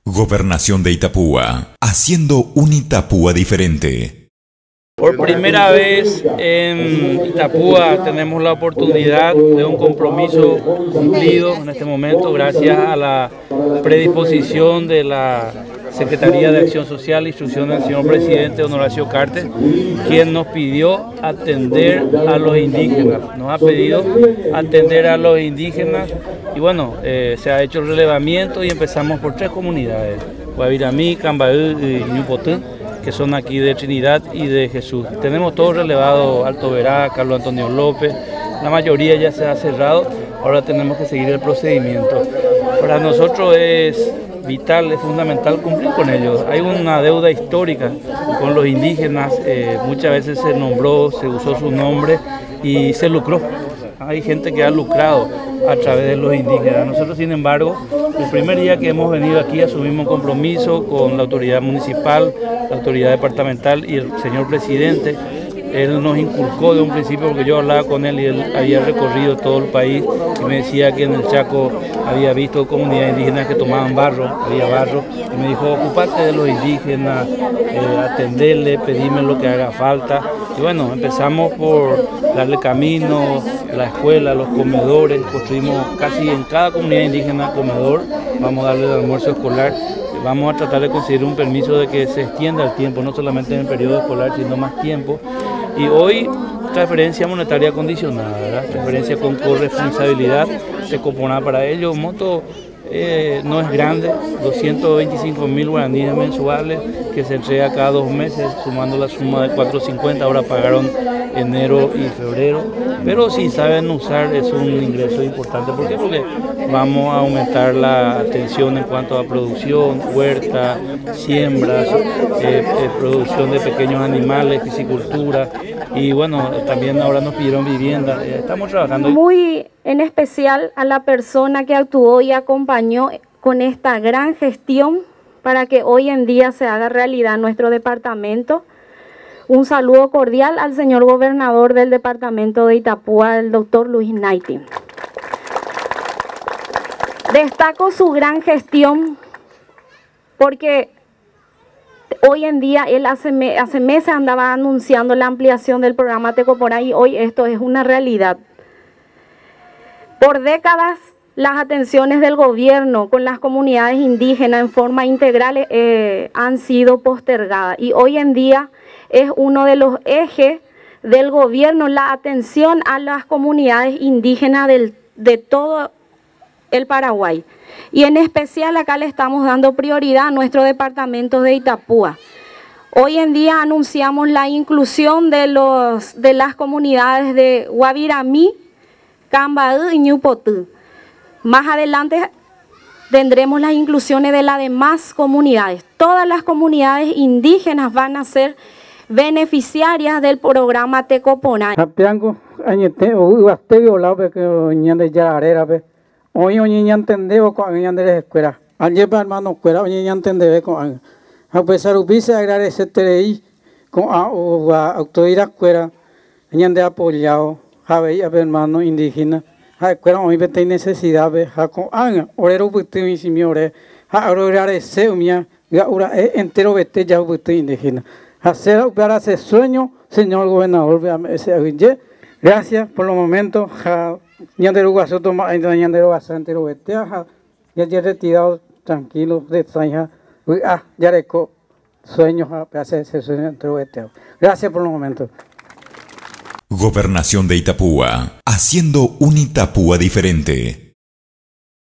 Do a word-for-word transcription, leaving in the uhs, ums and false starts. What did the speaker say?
Gobernación de Itapúa, haciendo un Itapúa diferente. Por primera vez en Itapúa tenemos la oportunidad de un compromiso cumplido en este momento gracias a la predisposición de la Secretaría de Acción Social e Instrucción del señor presidente don Horacio Cartes, quien nos pidió atender a los indígenas, nos ha pedido atender a los indígenas y bueno, eh, se ha hecho el relevamiento y empezamos por tres comunidades, Guaviramí, Cambaú y Ñupotú, que son aquí de Trinidad y de Jesús. Tenemos todo relevado, Alto Verá, Carlos Antonio López, la mayoría ya se ha cerrado, ahora tenemos que seguir el procedimiento. Para nosotros es vital, es fundamental cumplir con ellos. Hay una deuda histórica con los indígenas, eh, muchas veces se nombró, se usó su nombre y se lucró. Hay gente que ha lucrado a través de los indígenas. Nosotros, sin embargo, el primer día que hemos venido aquí asumimos un compromiso con la autoridad municipal, la autoridad departamental y el señor presidente. Él nos inculcó de un principio, porque yo hablaba con él y él había recorrido todo el país y me decía que en el Chaco había visto comunidades indígenas que tomaban barro, había barro, y me dijo, ocupate de los indígenas, eh, atenderle, pedirme lo que haga falta. Y bueno, empezamos por darle camino, la escuela, los comedores, construimos casi en cada comunidad indígena comedor, vamos a darle el almuerzo escolar. Vamos a tratar de conseguir un permiso de que se extienda el tiempo, no solamente en el periodo escolar, sino más tiempo. Y hoy, transferencia monetaria condicionada, ¿verdad? Transferencia con corresponsabilidad, se compone para ello. Un monto eh, no es grande, doscientos veinticinco mil guaraníes mensuales, que se entrega cada dos meses, sumando la suma de cuatrocientos cincuenta, ahora pagaron enero y febrero. Pero si saben usar, es un ingreso importante. ¿Por qué? Porque vamos a aumentar la atención en cuanto a producción, huerta, siembras, eh, eh, producción de pequeños animales, piscicultura y bueno, también ahora nos pidieron vivienda. Eh, estamos trabajando. Muy en especial a la persona que actuó y acompañó con esta gran gestión para que hoy en día se haga realidad nuestro departamento. Un saludo cordial al señor gobernador del departamento de Itapúa, el doctor Luis Naiti. Destaco su gran gestión porque hoy en día, él hace, me, hace meses andaba anunciando la ampliación del programa Tecoporá y hoy esto es una realidad. Por décadas, las atenciones del gobierno con las comunidades indígenas en forma integral eh, han sido postergadas y hoy en día es uno de los ejes del gobierno la atención a las comunidades indígenas del, de todo el Paraguay. Y en especial acá le estamos dando prioridad a nuestro departamento de Itapúa. Hoy en día anunciamos la inclusión de, los, de las comunidades de Guaviramí, Cambaú y Ñupotú. Más adelante tendremos las inclusiones de las demás comunidades. Todas las comunidades indígenas van a ser beneficiarias del programa Tecoporá. Hoy hoy ya entendemos con ya de escuela. Ayer hermano escuela hoy ya entendemos con a pesar de agradecer ahí con a autoridad escuela ya de apoyado a ver hermano indígena a escuela hoy tiene necesidad de a con an orero putin y señores a agradecer mía ahora entero vete ya putin indígena hacer para ese sueño señor gobernador gracias por los momentos. Ñandero Guaso toma Ñandero Basantero Beteaja, ya ya retirado tranquilo de Zanja, ah, ya reco sueños a hacer ese sueño entero Beteaja. Gracias por los momentos. Gobernación de Itapúa, haciendo un Itapúa diferente.